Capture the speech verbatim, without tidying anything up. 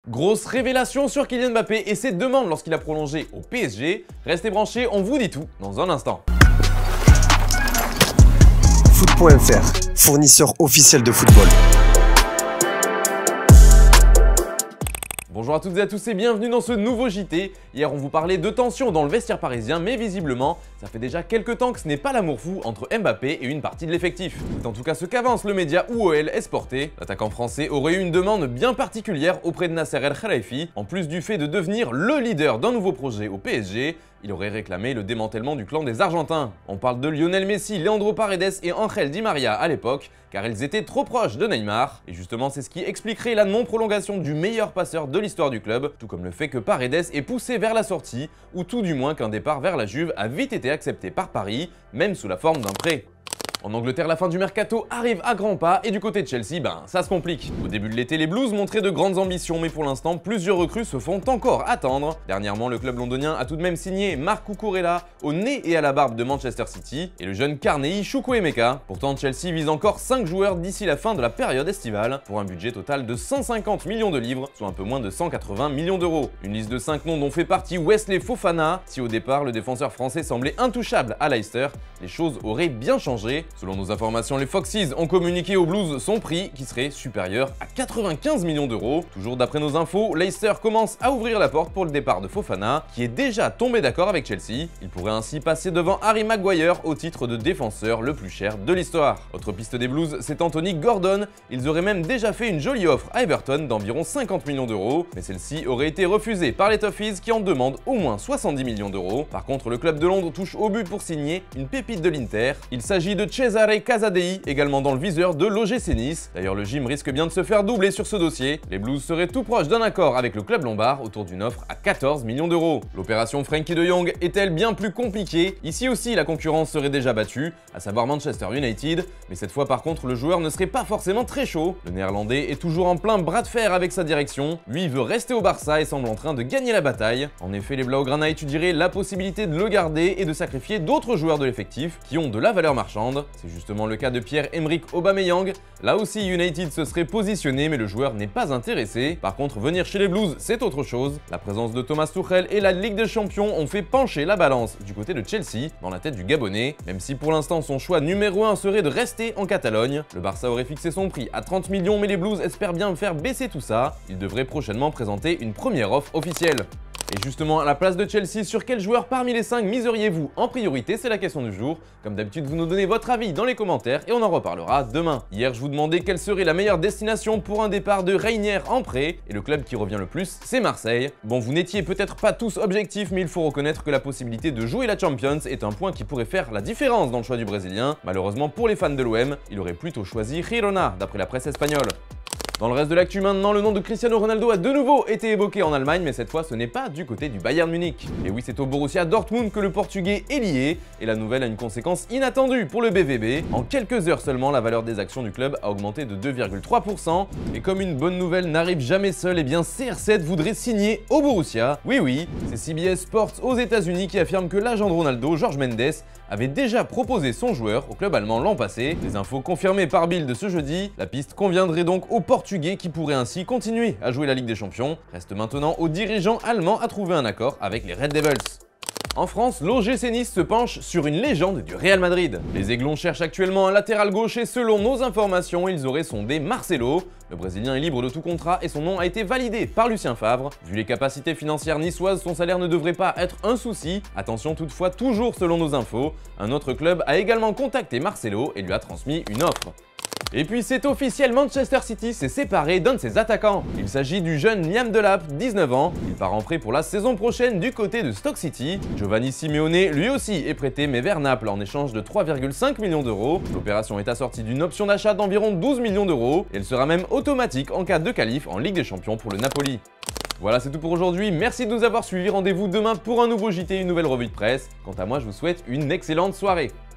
Grosse révélation sur Kylian Mbappé et ses demandes lorsqu'il a prolongé au P S G. Restez branchés, on vous dit tout dans un instant. foot point F R, fournisseur officiel de football. Bonjour à toutes et à tous et bienvenue dans ce nouveau J T. Hier on vous parlait de tension dans le vestiaire parisien, mais visiblement ça fait déjà quelques temps que ce n'est pas l'amour fou entre Mbappé et une partie de l'effectif. C'est en tout cas ce qu'avance le média U O L Esporte. L'attaquant français aurait eu une demande bien particulière auprès de Nasser El Khelaifi. En plus du fait de devenir le leader d'un nouveau projet au P S G, il aurait réclamé le démantèlement du clan des Argentins. On parle de Lionel Messi, Leandro Paredes et Ángel Di María à l'époque, car ils étaient trop proches de Neymar. Et justement, c'est ce qui expliquerait la non-prolongation du meilleur passeur de l'histoire du club, tout comme le fait que Paredes est poussé vers la sortie, ou tout du moins qu'un départ vers la Juve a vite été accepté par Paris, même sous la forme d'un prêt. En Angleterre, la fin du mercato arrive à grands pas et du côté de Chelsea, ben ça se complique. Au début de l'été, les Blues montraient de grandes ambitions, mais pour l'instant, plusieurs recrues se font encore attendre. Dernièrement, le club londonien a tout de même signé Marc Cucurella au nez et à la barbe de Manchester City et le jeune Carnei Chukwuemeka. Pourtant, Chelsea vise encore cinq joueurs d'ici la fin de la période estivale pour un budget total de cent cinquante millions de livres, soit un peu moins de cent quatre-vingts millions d'euros. Une liste de cinq noms dont fait partie Wesley Fofana. Si au départ, le défenseur français semblait intouchable à Leicester, les choses auraient bien changé. Selon nos informations, les Foxes ont communiqué aux Blues son prix qui serait supérieur à quatre-vingt-quinze millions d'euros. Toujours d'après nos infos, Leicester commence à ouvrir la porte pour le départ de Fofana, qui est déjà tombé d'accord avec Chelsea. Il pourrait ainsi passer devant Harry Maguire au titre de défenseur le plus cher de l'histoire. Autre piste des Blues, c'est Anthony Gordon. Ils auraient même déjà fait une jolie offre à Everton d'environ cinquante millions d'euros, mais celle-ci aurait été refusée par les Toffees qui en demandent au moins soixante-dix millions d'euros. Par contre, le club de Londres touche au but pour signer une pépite de l'Inter. Il s'agit de Cesare Casadei, également dans le viseur de l'O G C Nice. D'ailleurs, le gym risque bien de se faire doubler sur ce dossier. Les Blues seraient tout proches d'un accord avec le club lombard autour d'une offre à quatorze millions d'euros. L'opération Frenkie de Jong est-elle bien plus compliquée? Ici aussi, la concurrence serait déjà battue, à savoir Manchester United, mais cette fois par contre, le joueur ne serait pas forcément très chaud. Le néerlandais est toujours en plein bras de fer avec sa direction. Lui, il veut rester au Barça et semble en train de gagner la bataille. En effet, les Blaugrana étudieraient la possibilité de le garder et de sacrifier d'autres joueurs de l'effectif qui ont de la valeur marchande. C'est justement le cas de Pierre-Emerick Aubameyang. Là aussi, United se serait positionné, mais le joueur n'est pas intéressé. Par contre, venir chez les Blues, c'est autre chose. La présence de Thomas Tuchel et la Ligue des Champions ont fait pencher la balance du côté de Chelsea, dans la tête du Gabonais. Même si pour l'instant, son choix numéro un serait de rester en Catalogne. Le Barça aurait fixé son prix à trente millions, mais les Blues espèrent bien faire baisser tout ça. Ils devraient prochainement présenter une première offre officielle. Et justement, à la place de Chelsea, sur quel joueur parmi les cinq miseriez-vous en priorité? C'est la question du jour. Comme d'habitude, vous nous donnez votre avis dans les commentaires et on en reparlera demain. Hier, je vous demandais quelle serait la meilleure destination pour un départ de Reinier en prêt, et le club qui revient le plus, c'est Marseille. Bon, vous n'étiez peut-être pas tous objectifs, mais il faut reconnaître que la possibilité de jouer la Champions est un point qui pourrait faire la différence dans le choix du Brésilien. Malheureusement pour les fans de l'O M, il aurait plutôt choisi Girona, d'après la presse espagnole. Dans le reste de l'actu maintenant, le nom de Cristiano Ronaldo a de nouveau été évoqué en Allemagne, mais cette fois ce n'est pas du côté du Bayern Munich. Et oui, c'est au Borussia Dortmund que le Portugais est lié, et la nouvelle a une conséquence inattendue pour le B V B. En quelques heures seulement, la valeur des actions du club a augmenté de deux virgule trois pour cent, et comme une bonne nouvelle n'arrive jamais seule, et bien C R sept voudrait signer au Borussia. Oui oui, c'est C B S Sports aux États-Unis qui affirme que l'agent de Ronaldo, Jorge Mendes, avait déjà proposé son joueur au club allemand l'an passé. Des infos confirmées par Bild ce jeudi. La piste conviendrait donc au Portugais qui pourrait ainsi continuer à jouer la Ligue des Champions. Reste maintenant aux dirigeants allemands à trouver un accord avec les Red Devils. En France, l'O G C Nice se penche sur une légende du Real Madrid. Les Aiglons cherchent actuellement un latéral gauche et selon nos informations, ils auraient sondé Marcelo. Le Brésilien est libre de tout contrat et son nom a été validé par Lucien Favre. Vu les capacités financières niçoises, son salaire ne devrait pas être un souci. Attention toutefois, toujours selon nos infos, un autre club a également contacté Marcelo et lui a transmis une offre. Et puis c'est officiel, Manchester City s'est séparé d'un de ses attaquants. Il s'agit du jeune Liam Delap, dix-neuf ans. Il part en prêt pour la saison prochaine du côté de Stoke City. Giovanni Simeone, lui aussi, est prêté mais vers Naples en échange de trois virgule cinq millions d'euros. L'opération est assortie d'une option d'achat d'environ douze millions d'euros et elle sera même automatique en cas de qualif en Ligue des Champions pour le Napoli. Voilà, c'est tout pour aujourd'hui. Merci de nous avoir suivis. Rendez-vous demain pour un nouveau J T, une nouvelle revue de presse. Quant à moi, je vous souhaite une excellente soirée.